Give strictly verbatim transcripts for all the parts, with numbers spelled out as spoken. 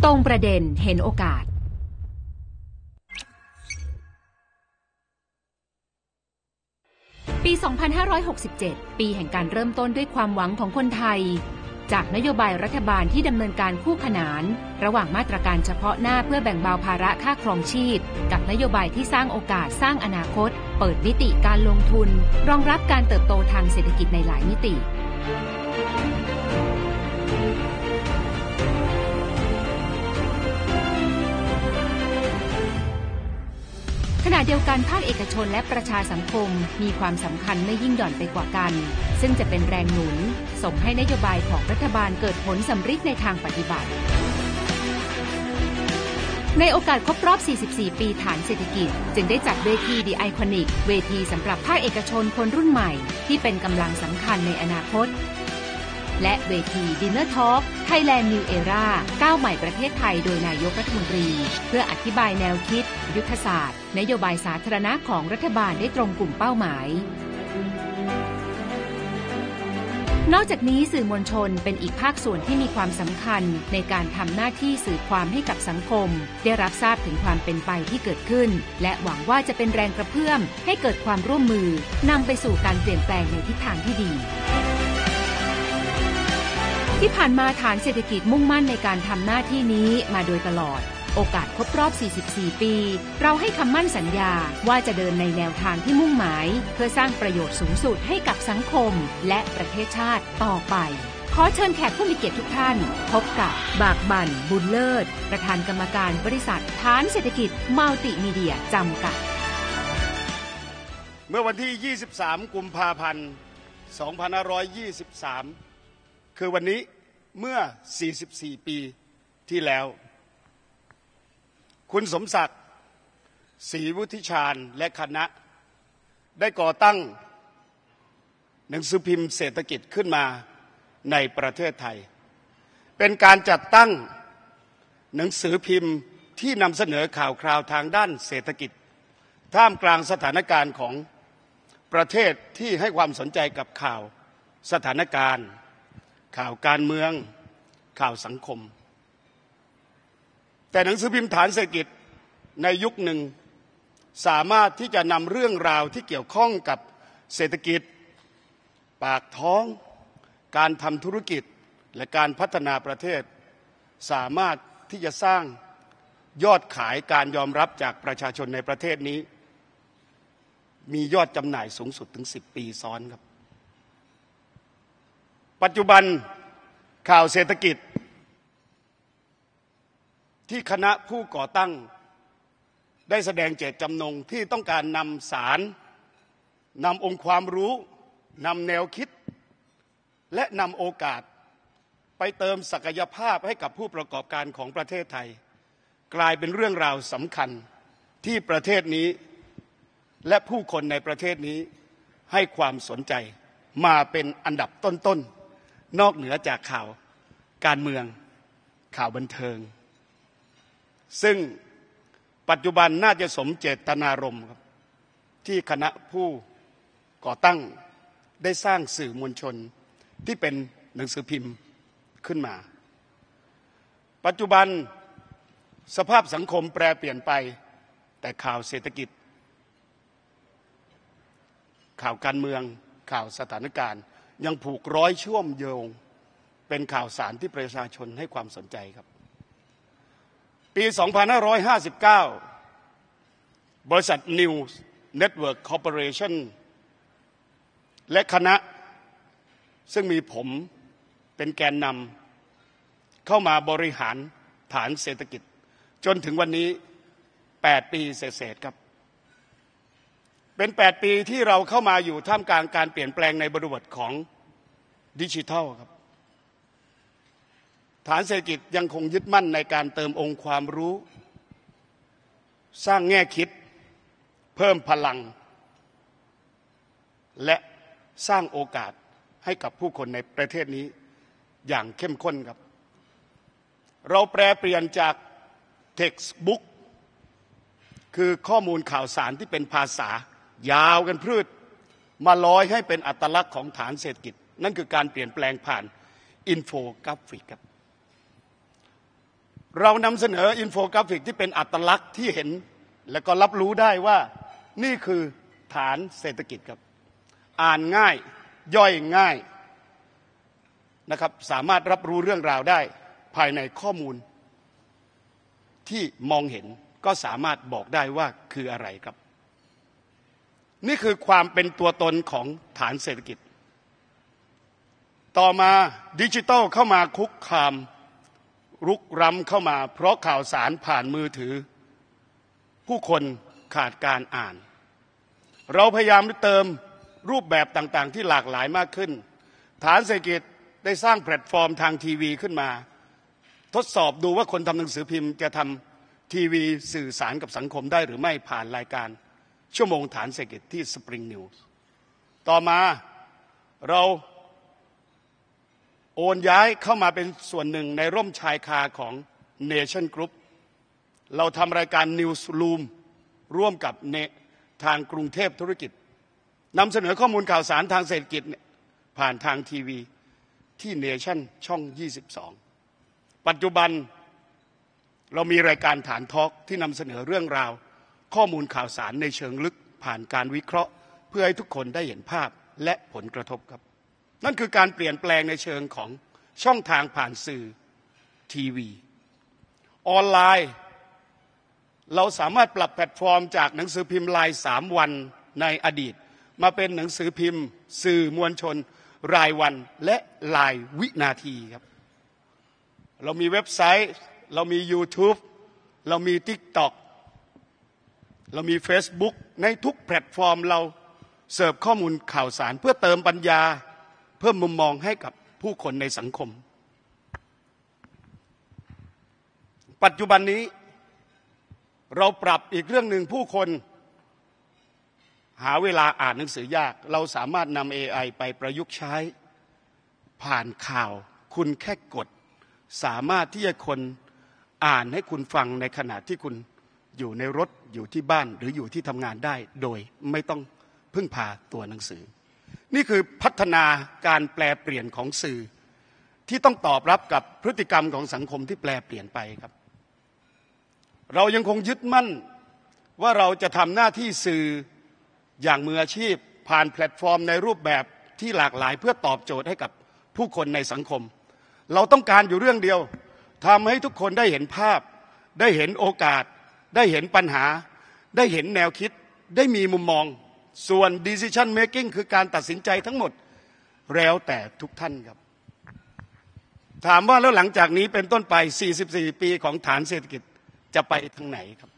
ตรงประเด็นเห็นโอกาสปี สองพันห้าร้อยหกสิบเจ็ด ปีแห่งการเริ่มต้นด้วยความหวังของคนไทยจากนโยบายรัฐบาลที่ดำเนินการคู่ขนานระหว่างมาตรการเฉพาะหน้าเพื่อแบ่งเบาภาระค่าครองชีพกับนโยบายที่สร้างโอกาสสร้างอนาคตเปิดมิติการลงทุนรองรับการเติบโตทางเศรษฐกิจในหลายมิติขณะเดียวกันภาคเอกชนและประชาสังคมมีความสำคัญไม่ยิ่งหย่อนไปกว่ากันซึ่งจะเป็นแรงหนุนส่งให้นโยบายของรัฐบาลเกิดผลสำฤทธิ์ในทางปฏิบัติในโอกาสครบรอบ สี่สิบสี่ ปีฐานเศรษฐกิจจึงได้จัดเวที The Iconic เวทีสำหรับภาคเอกชนคนรุ่นใหม่ที่เป็นกำลังสำคัญในอนาคตและเวที Dinner Talk Thailand New Era ก้าวใหม่ประเทศไทยโดยนายกรัฐมนตรีเพื่ออธิบายแนวคิดยุทธศาสตร์นโยบายสาธารณะของรัฐบาลได้ตรงกลุ่มเป้าหมายนอกจากนี้สื่อมวลชนเป็นอีกภาคส่วนที่มีความสำคัญในการทำหน้าที่สื่อความให้กับสังคมได้รับทราบถึงความเป็นไปที่เกิดขึ้นและหวังว่าจะเป็นแรงกระเพื่อมให้เกิดความร่วมมือนำไปสู่การเปลี่ยนแปลงในทิศทางที่ดีที่ผ่านมาฐานเศรษฐกิจมุ่งมั่นในการทำหน้าที่นี้มาโดยตลอดโอกาสครบรอบ สี่สิบสี่ ปีเราให้คำมั่นสัญญาว่าจะเดินในแนวทางที่มุ่งหมายเพื่อสร้างประโยชน์สูงสุดให้กับสังคมและประเทศชาติต่อไปขอเชิญแขกผู้มีเกียรติทุกท่านพบกับบากบั่นบุญเลิศประธานกรรมการบริษัทฐานเศรษฐกิจมัลติมีเดียจำกัดเมื่อวันที่ ยี่สิบสาม กุมภาพันธ์ สองพันห้าร้อยยี่สิบสามคือวันนี้เมื่อ สี่สิบสี่ ปีที่แล้วคุณสมศักดิ์ ศรีวุฒิชาญและคณะได้ก่อตั้งหนังสือพิมพ์เศรษฐกิจขึ้นมาในประเทศไทยเป็นการจัดตั้งหนังสือพิมพ์ที่นำเสนอข่าวคราวทางด้านเศรษฐกิจท่ามกลางสถานการณ์ของประเทศที่ให้ความสนใจกับข่าวสถานการณ์ข่าวการเมืองข่าวสังคมแต่หนังสือพิมพ์ฐานเศรษฐกิจในยุคหนึ่งสามารถที่จะนำเรื่องราวที่เกี่ยวข้องกับเศรษฐกิจปากท้องการทำธุรกิจและการพัฒนาประเทศสามารถที่จะสร้างยอดขายการยอมรับจากประชาชนในประเทศนี้มียอดจำหน่ายสูงสุดถึงสิบปีซ้อนครับปัจจุบันข่าวเศรษฐกิจที่คณะผู้ก่อตั้งได้แสดงเจตจำนงที่ต้องการนำสารนำองค์ความรู้นำแนวคิดและนำโอกาสไปเติมศักยภาพให้กับผู้ประกอบการของประเทศไทยกลายเป็นเรื่องราวสำคัญที่ประเทศนี้และผู้คนในประเทศนี้ให้ความสนใจมาเป็นอันดับต้นๆนอกเหนือจากข่าวการเมืองข่าวบันเทิงซึ่งปัจจุบันน่าจะสมเจตนารมณ์ครับที่คณะผู้ก่อตั้งได้สร้างสื่อมวลชนที่เป็นหนังสือพิมพ์ขึ้นมาปัจจุบันสภาพสังคมแปรเปลี่ยนไปแต่ข่าวเศรษฐกิจข่าวการเมืองข่าวสถานการณ์ยังผูกร้อยเชื่อมโยงเป็นข่าวสารที่ประชาชนให้ความสนใจครับปี สองพันห้าร้อยห้าสิบเก้า บริษัท News Network Corporation และคณะซึ่งมีผมเป็นแกนนำเข้ามาบริหารฐานเศรษฐกิจจนถึงวันนี้แปดปีเศษๆครับเป็นแปดปีที่เราเข้ามาอยู่ท่ามกลางการเปลี่ยนแปลงในบริบทของดิจิทัลครับฐานเศรษฐกิจยังคงยึดมั่นในการเติมองค์ความรู้สร้างแง่คิดเพิ่มพลังและสร้างโอกาสให้กับผู้คนในประเทศนี้อย่างเข้มข้นครับเราแปลเปลี่ยนจาก textbook คือข้อมูลข่าวสารที่เป็นภาษายาวกันพืชมาร้อยให้เป็นอัตลักษณ์ของฐานเศรษฐกิจนั่นคือการเปลี่ยนแปลงผ่านอินโฟกราฟิกครับเรานำเสนออินโฟกราฟิกที่เป็นอัตลักษณ์ที่เห็นและก็รับรู้ได้ว่านี่คือฐานเศรษฐกิจครับอ่านง่ายย่อยง่ายนะครับสามารถรับรู้เรื่องราวได้ภายในข้อมูลที่มองเห็นก็สามารถบอกได้ว่าคืออะไรครับนี่คือความเป็นตัวตนของฐานเศรษฐกิจต่อมาดิจิทัลเข้ามาคุกคามรุกล้ำเข้ามาเพราะข่าวสารผ่านมือถือผู้คนขาดการอ่านเราพยายามเติมรูปแบบต่างๆที่หลากหลายมากขึ้นฐานเศรษฐกิจได้สร้างแพลตฟอร์มทางทีวีขึ้นมาทดสอบดูว่าคนทำหนังสือพิมพ์จะทำทีวีสื่อสารกับสังคมได้หรือไม่ผ่านรายการชั่วโมงฐานเศรษฐกิจที่ Spring News ต่อมาเราโอนย้ายเข้ามาเป็นส่วนหนึ่งในร่มชายคาของ Nation Group เราทำรายการ Newsroom ร่วมกับทางกรุงเทพธุรกิจนำเสนอข้อมูลข่าวสารทางเศรษฐกิจผ่านทางทีวีที่ Nation ช่องยี่สิบสองปัจจุบันเรามีรายการฐานทอล์กที่นำเสนอเรื่องราวข้อมูลข่าวสารในเชิงลึกผ่านการวิเคราะห์เพื่อให้ทุกคนได้เห็นภาพและผลกระทบครับนั่นคือการเปลี่ยนแปลงในเชิงของช่องทางผ่านสื่อทีวีออนไลน์เราสามารถปรับแพลตฟอร์มจากหนังสือพิมพ์รายสามวันในอดีตมาเป็นหนังสือพิมพ์สื่อมวลชนรายวันและรายวินาทีครับเรามีเว็บไซต์เรามี YouTube เรามี TikTok เรามี Facebook ในทุกแพลตฟอร์มเราเสิร์ฟข้อมูลข่าวสารเพื่อเติมปัญญาเพิ่มมุมมองให้กับผู้คนในสังคมปัจจุบันนี้เราปรับอีกเรื่องหนึ่งผู้คนหาเวลาอ่านหนังสือยากเราสามารถนำ เอ ไอ ไปประยุกต์ใช้ผ่านข่าวคุณแค่กดสามารถที่จะคนอ่านให้คุณฟังในขณะที่คุณอยู่ในรถอยู่ที่บ้านหรืออยู่ที่ทำงานได้โดยไม่ต้องพึ่งพาตัวหนังสือนี่คือพัฒนาการแปลเปลี่ยนของสื่อที่ต้องตอบรับกับพฤติกรรมของสังคมที่แปลเปลี่ยนไปครับเรายังคงยึดมั่นว่าเราจะทำหน้าที่สื่ออย่างมืออาชีพผ่านแพลตฟอร์มในรูปแบบที่หลากหลายเพื่อตอบโจทย์ให้กับผู้คนในสังคมเราต้องการอยู่เรื่องเดียวทำให้ทุกคนได้เห็นภาพได้เห็นโอกาสได้เห็นปัญหาได้เห็นแนวคิดได้มีมุมมองส่วน decision making คือการตัดสินใจทั้งหมดแล้วแต่ทุกท่านครับถามว่าแล้วหลังจากนี้เป็นต้นไปสี่สิบสี่ปีของฐานเศรษฐกิจจะไปทางไหนครับ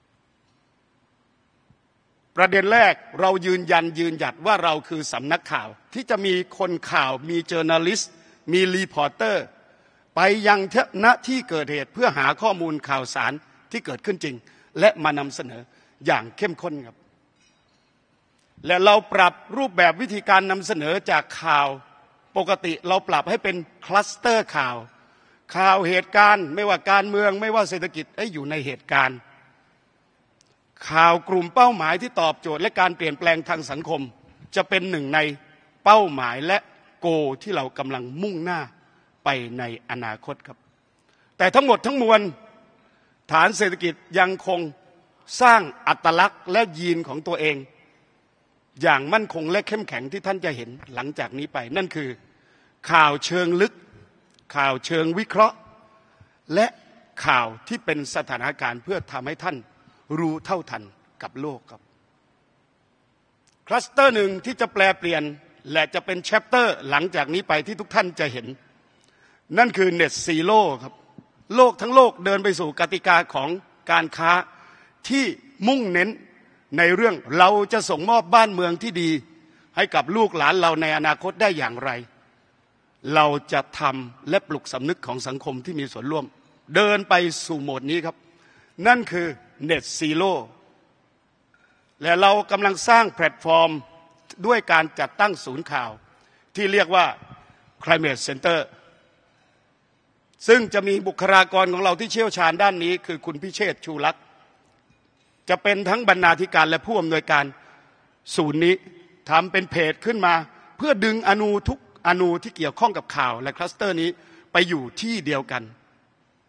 ประเด็นแรกเรายืนยันยืนหยัดว่าเราคือสำนักข่าวที่จะมีคนข่าวมีเจอร์นัลลิสต์มีรีพอร์เตอร์ไปยังณที่เกิดเหตุเพื่อหาข้อมูลข่าวสารที่เกิดขึ้นจริงและมานำเสนออย่างเข้มข้นครับและเราปรับรูปแบบวิธีการนำเสนอจากข่าวปกติเราปรับให้เป็นคลัสเตอร์ข่าวข่าวเหตุการณ์ไม่ว่าการเมืองไม่ว่าเศรษฐกิจให้อยู่ในเหตุการณ์ข่าวกลุ่มเป้าหมายที่ตอบโจทย์และการเปลี่ยนแปลงทางสังคมจะเป็นหนึ่งในเป้าหมายและโกที่เรากำลังมุ่งหน้าไปในอนาคตครับแต่ทั้งหมดทั้งมวลฐานเศรษฐกิจยังคงสร้างอัตลักษณ์และยีนของตัวเองอย่างมั่นคงและเข้มแข็งที่ท่านจะเห็นหลังจากนี้ไปนั่นคือข่าวเชิงลึกข่าวเชิงวิเคราะห์และข่าวที่เป็นสถานการณ์เพื่อทำให้ท่านรู้เท่าทันกับโลกครับคลัสเตอร์หนึ่งที่จะแปลเปลี่ยนและจะเป็นแชปเตอร์หลังจากนี้ไปที่ทุกท่านจะเห็นนั่นคือ Net Zero ครับโลกทั้งโลกเดินไปสู่กติกาของการค้าที่มุ่งเน้นในเรื่องเราจะส่งมอบบ้านเมืองที่ดีให้กับลูกหลานเราในอนาคตได้อย่างไรเราจะทำและปลุกสำนึกของสังคมที่มีส่วนร่วมเดินไปสู่โหมดนี้ครับนั่นคือ Net Zero และเรากำลังสร้างแพลตฟอร์มด้วยการจัดตั้งศูนย์ข่าวที่เรียกว่า Climate Center ซึ่งจะมีบุคลากรของเราที่เชี่ยวชาญด้านนี้คือคุณพิเชษฐ์ชูลักษณ์จะเป็นทั้งบรรณาธิการและผู้อำนวยการศูนย์นี้ทำเป็นเพจขึ้นมาเพื่อดึงอนูทุกอนูที่เกี่ยวข้องกับข่าวและคลัสเตอร์นี้ไปอยู่ที่เดียวกัน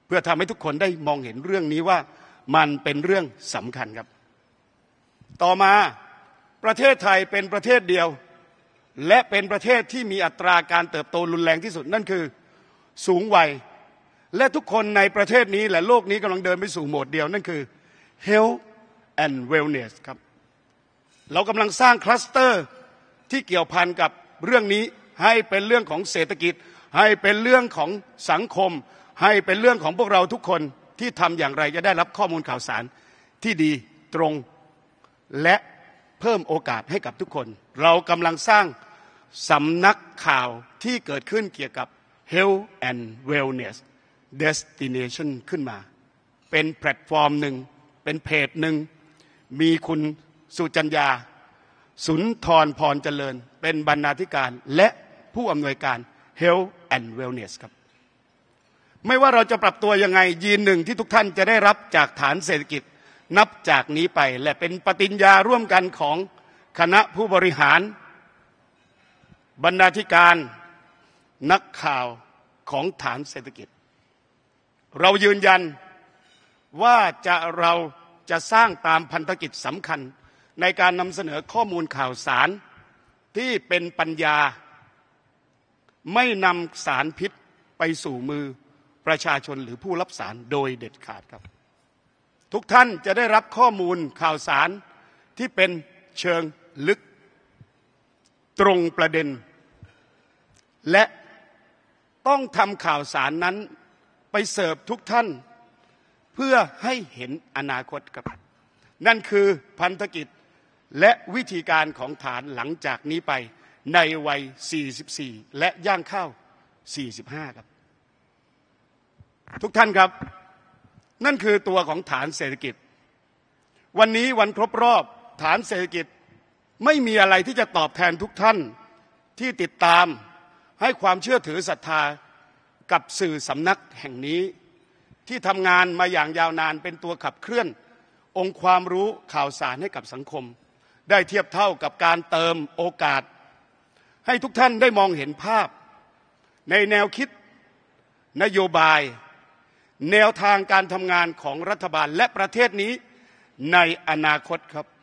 เพื่อทำให้ทุกคนได้มองเห็นเรื่องนี้ว่ามันเป็นเรื่องสำคัญครับต่อมาประเทศไทยเป็นประเทศเดียวและเป็นประเทศที่มีอัตราการเติบโตรุนแรงที่สุดนั่นคือสูงวัยและทุกคนในประเทศนี้และโลกนี้กำลังเดินไปสู่โหมดเดียวนั่นคือ health and wellness ครับเรากำลังสร้างคลัสเตอร์ที่เกี่ยวพันกับเรื่องนี้ให้เป็นเรื่องของเศรษฐกิจให้เป็นเรื่องของสังคมให้เป็นเรื่องของพวกเราทุกคนที่ทำอย่างไรจะได้รับข้อมูลข่าวสารที่ดีตรงและเพิ่มโอกาสให้กับทุกคนเรากำลังสร้างสำนักข่าวที่เกิดขึ้นเกี่ยวกับ Health and Wellness Destination ขึ้นมาเป็นแพลตฟอร์มหนึ่งเป็นเพจหนึ่งมีคุณสุจัญญาสุนทรพรเจริญเป็นบรรณาธิการและผู้อำนวยการ Health and Wellness ครับไม่ว่าเราจะปรับตัวยังไงยีนหนึ่งที่ทุกท่านจะได้รับจากฐานเศรษฐกิจนับจากนี้ไปและเป็นปฏิญญาร่วมกันของคณะผู้บริหารบรรณาธิการนักข่าวของฐานเศรษฐกิจเรายืนยันว่าจะเราจะสร้างตามพันธกิจสำคัญในการนำเสนอข้อมูลข่าวสารที่เป็นปัญญาไม่นำสารพิษไปสู่มือประชาชนหรือผู้รับสารโดยเด็ดขาดครับทุกท่านจะได้รับข้อมูลข่าวสารที่เป็นเชิงลึกตรงประเด็นและต้องทำข่าวสารนั้นไปเสิร์ฟทุกท่านเพื่อให้เห็นอนาคตครับนั่นคือพันธกิจและวิธีการของฐานหลังจากนี้ไปในวัยสี่สิบสี่และย่างเข้าสี่สิบห้าครับทุกท่านครับนั่นคือตัวของฐานเศรษฐกิจวันนี้วันครบรอบฐานเศรษฐกิจไม่มีอะไรที่จะตอบแทนทุกท่านที่ติดตามให้ความเชื่อถือศรัทธากับสื่อสำนักแห่งนี้ที่ทำงานมาอย่างยาวนานเป็นตัวขับเคลื่อนองค์ความรู้ข่าวสารให้กับสังคมได้เทียบเท่ากับการเติมโอกาสให้ทุกท่านได้มองเห็นภาพในแนวคิดนโยบายแนวทางการทำงานของรัฐบาลและประเทศนี้ในอนาคตครับ